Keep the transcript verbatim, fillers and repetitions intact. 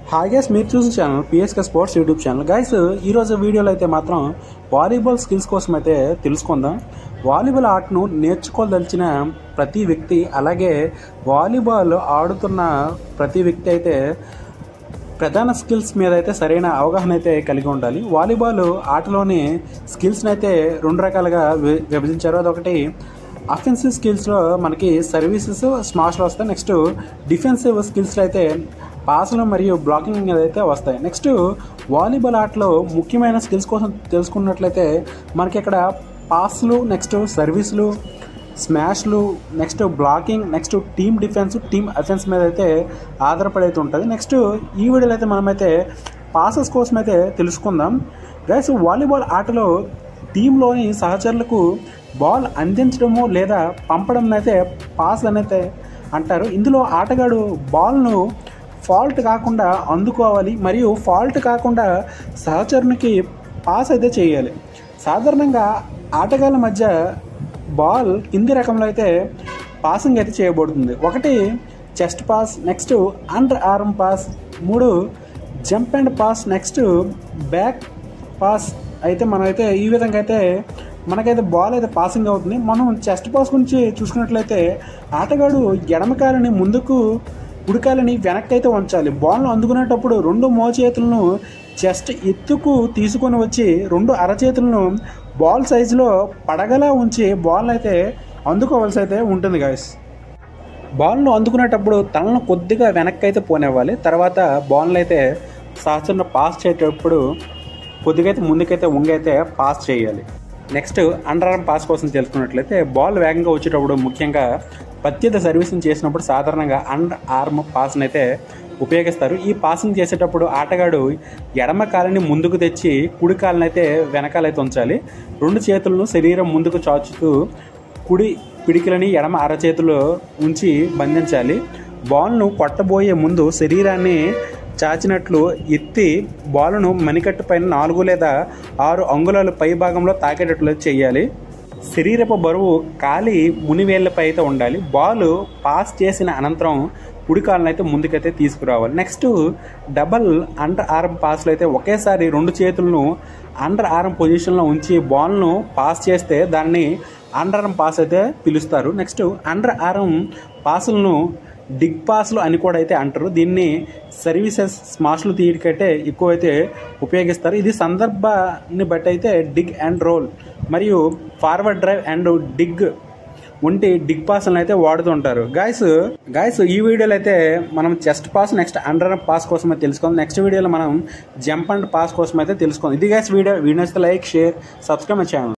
Hi guys, మీరు చూసిన channel PSK sports YouTube channel. Guys, ఈరోజు వీడియోలో అయితే మాత్రం వాలీబాల్ స్కిల్స్ కోసం అయితే తెలుసుకుందాం. వాలీబాల్ ఆటను నేర్చుకోదలిచిన ప్రతి వ్యక్తి, అలాగే వాలీబాల్ ఆడుతున్న ప్రతి వ్యక్తి అయితే ప్రధాన స్కిల్స్ మీద అయితే సరైన అవగాహన అయితే కలిగి ఉండాలి. వాలీబాల్ ఆటలోని స్కిల్స్ని అయితే రెండు రకాలుగా విభజించారు. అదొకటి అఫెన్సివ్ స్కిల్స్లో మనకి సర్వీసెస్, స్మాష్లు వస్తాయి. నెక్స్ట్ డిఫెన్సివ్ స్కిల్స్లో అయితే పాసులు మరియు బ్లాకింగ్ అయితే వస్తాయి. నెక్స్ట్ వాలీబాల్ ఆటలో ముఖ్యమైన స్కిల్స్ కోసం తెలుసుకున్నట్లయితే మనకి ఇక్కడ పాస్లు, నెక్స్ట్ సర్వీసులు, స్మాష్లు, next blocking, next team defence, team offence మీద అయితే ఆధారపడి అయితే ఉంటుంది. నెక్స్ట్ ఈ వీడియోలో అయితే మనమైతే పాసెస్ కోసం అయితే తెలుసుకుందాం. గైస్, వాలీబాల్ ఆటలో టీంలోని సహచరులకు బాల్ అందించడము లేదా పంపడం అయితే పాస్ అనేది అంటారు. ఇందులో ఆటగాడు బాల్ను ఫాల్ట్ కాకుండా అందుకోవాలి మరియు ఫాల్ట్ కాకుండా సహచరునికి పాస్ అయితే చేయాలి. సాధారణంగా ఆటగాళ్ళ మధ్య బాల్ కింది రకంలో అయితే పాసింగ్ అయితే చేయబడుతుంది. ఒకటి chest pass, next under arm pass, మూడు jump and pass, next back pass అయితే మనమైతే ఈ విధంగా అయితే మనకైతే బాల్ అయితే పాసింగ్ అవుతుంది. మనం చెస్ట్ పాస్ గురించి చూసుకున్నట్లయితే ఆటగాడు ఎడమకాలని ముందుకు, కుడికాలని వెనక్కి అయితే ఉంచాలి. బాల్ను అందుకునేటప్పుడు రెండు మోచేతులను చెస్ట్ ఎత్తుకు తీసుకొని వచ్చి రెండు అరచేతులను బాల్ సైజులో పడగలా ఉంచి బాల్ అయితే అందుకోవాల్సి అయితే ఉంటుంది. గాయస్, బాల్ను అందుకునేటప్పుడు తలను కొద్దిగా వెనక్కి అయితే పోనివ్వాలి. తర్వాత బాల్ను అయితే సహచరణ పాస్ చేసేటప్పుడు కొద్దిగా అయితే ముందుకైతే ఉంగైతే పాస్ చేయాలి. నెక్స్ట్ అండర్ ఆర్మ్ పాస్ కోసం తెలుసుకున్నట్లయితే బాల్ వేగంగా వచ్చేటప్పుడు ముఖ్యంగా ప్రత్యేక సర్వీసింగ్ చేసినప్పుడు సాధారణంగా అండర్ ఆర్మ్ పాస్ని అయితే ఉపయోగిస్తారు. ఈ పాసింగ్ చేసేటప్పుడు ఆటగాడు ఎడమ కాలని ముందుకు తెచ్చి కుడి కాలని అయితే వెనకాలైతే ఉంచాలి. రెండు చేతులను శరీరం ముందుకు చాచుతూ కుడి పిడికిలని ఎడమ అరచేతులు ఉంచి బంధించాలి. బాల్ను కొట్టబోయే ముందు శరీరాన్ని చాచినట్లు ఎత్తి బాలును మణికట్టు పైన నాలుగు లేదా ఆరు అంగుళాలు పై భాగంలో తాకేటట్లు చేయాలి. శరీరపు బరువు కాలి మునివేళ్లపై అయితే ఉండాలి. బాల్ పాస్ చేసిన అనంతరం కుడి కాలను అయితే ముందుకైతే తీసుకురావాలి. నెక్స్ట్ డబల్ అండర్ ఆర్మ్ పాస్లో అయితే ఒకేసారి రెండు చేతులను అండర్ ఆర్మ్ పొజిషన్లో ఉంచి బాల్ను పాస్ చేస్తే దాన్ని అండర్ ఆర్మ్ పాస్ అయితే పిలుస్తారు. నెక్స్ట్ అండర్ ఆర్మ్ పాసులను డిగ్ పాస్లు అని కూడా అయితే అంటారు. దీన్ని సర్వీసెస్, స్మాష్లు తీయడికైతే ఎక్కువైతే ఉపయోగిస్తారు. ఇది సందర్భాన్ని బట్టి అయితే డిగ్ అండ్ రోల్ మరియు ఫార్వర్డ్ డ్రైవ్ అండ్ డిగ్ వంటి డిగ్ పాస్లను అయితే వాడుతుంటారు. గాయస్ గాయస్ ఈ వీడియోలో అయితే మనం chest pass, next under arm pass కోసం అయితే తెలుసుకుందాం. నెక్స్ట్ వీడియోలో మనం జంప్ అండ్ పాస్ కోసం అయితే తెలుసుకుందాం. ఇది guys video video like, share, subscribe my channel.